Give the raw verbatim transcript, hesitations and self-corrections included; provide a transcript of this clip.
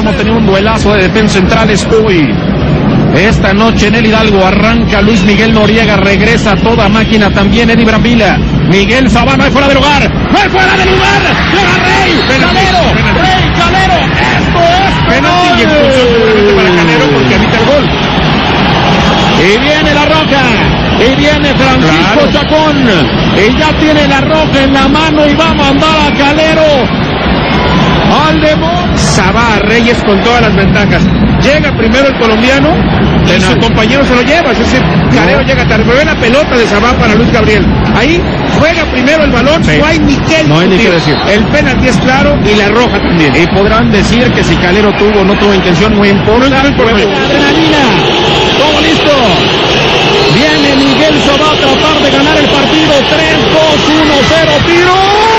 hemos tenido un duelazo de defensa centrales hoy. Esta noche en el Hidalgo arranca Luis Miguel Noriega, regresa a toda máquina también Eddie Brambila. Miguel Sabá no es fuera de lugar, no es fuera de lugar, llega Rey, Calero, Rey, Calero, esto es penalti y expulsión seguramente para Calero porque evita el gol. Y viene La Roja, y viene Francisco claro. Chacón, y ya tiene La Roja en la mano y va a mandar a Calero al demonio. Sabá, Reyes con todas las ventajas. Llega primero el colombiano y penal. Su compañero se lo lleva, es decir, Calero no. llega tarde, pero ve la pelota de Sabá para Luis Gabriel. Ahí juega primero el balón, sí. no hay ni que no hay ni que decir. El penalti es claro y La Roja también. Y podrán decir que si Calero tuvo o no tuvo intención, muy importante. Adrenalina, todo listo. Viene Miguel Sabá a tratar de ganar el partido. tres, dos, uno, cero, tiro.